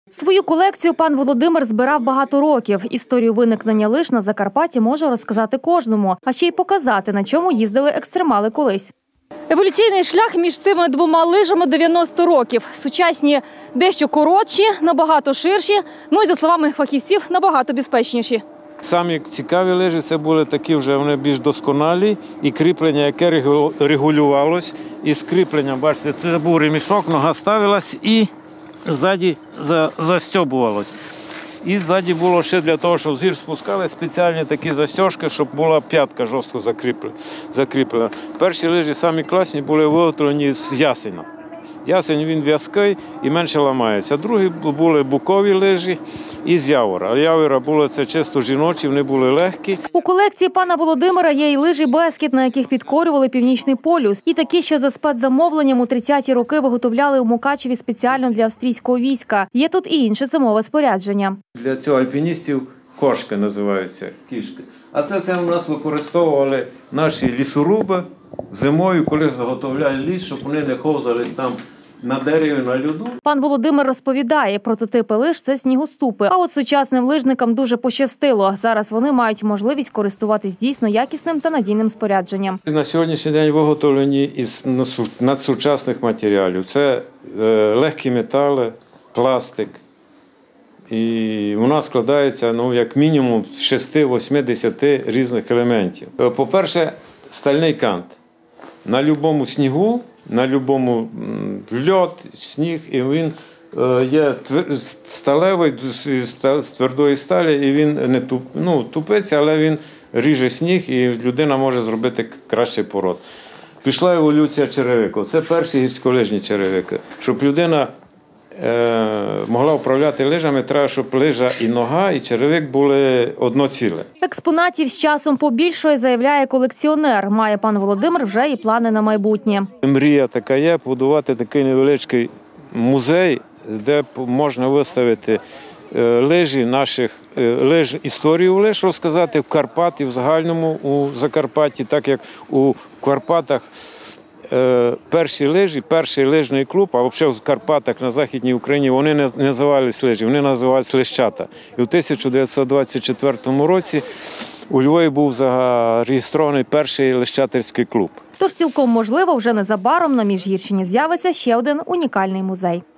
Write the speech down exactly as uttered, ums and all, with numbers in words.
Свою колекцію пан Володимир збирав багато років. Історію виникнення лиж на Закарпатті може розказати кожному, а ще й показати, на чому їздили екстремали колись. Еволюційний шлях між цими двома лижами дев'яносто років. Сучасні дещо коротші, набагато ширші, ну і, за словами фахівців, набагато безпечніші. Самі цікаві лижі – це були такі вже, вони більш досконалі, і кріплення, яке регулювалось, і скріплення, бачите, це був ремішок, нога ставилась і ззаді застьобувалось. І ззаді було ще для того, щоб зір спускали, спеціальні такі застежки, щоб була п'ятка жорстко закріплена. Перші лижі, самі класні, були виготовлені з ясеня. Ясень, він в'язкий і менше ламається. Другі були букові лижі із явора. Явора були це чисто жіночі, вони були легкі. У колекції пана Володимира є і лижі «Бескід», на яких підкорювали Північний полюс. І такі, що за спецзамовленням у тридцяті роки виготовляли у Мукачеві спеціально для австрійського війська. Є тут і інше зимове спорядження. Для цього альпіністів кошки називаються, кішки. А це, це у нас використовували наші лісоруби зимою, коли заготовляли ліс, щоб вони не ковзались там на дереві, на льоду. Пан Володимир розповідає, прототипи лиж – це снігоступи. А от сучасним лижникам дуже пощастило. Зараз вони мають можливість користуватись дійсно якісним та надійним спорядженням. На сьогоднішній день виготовлені із надсучасних матеріалів. Це е, легкі метали, пластик. І вона складається, ну, як мінімум, з шести-восьми-десяти різних елементів. По-перше, стальний кант. На будь-якому снігу, на будь-якому льод, сніг, і він є сталевий, з твердої сталі, і він не туп, ну, тупиться, але він ріже сніг, і людина може зробити кращий пород. Пішла еволюція черевиків. Це перші гірськолижні черевики. Щоб людина могла управляти лижами, треба, щоб лижа і нога, і черевик були одноціле. Експонатів з часом побільшує, заявляє колекціонер. Має пан Володимир вже і плани на майбутнє. Мрія така є – побудувати такий невеличкий музей, де можна виставити лижі наших, лиж, історію лиж розказати в Карпаті, в загальному у Закарпатті, так як у Карпатах перші лижі, перший лижний клуб, а взагалі в Карпатах на Західній Україні вони не називались лижі, вони називались лищата. І в тисяча дев'ятсот двадцять четвертому році у Львові був зареєстрований перший лищатерський клуб. Тож цілком можливо, вже незабаром на Міжгірщині з'явиться ще один унікальний музей.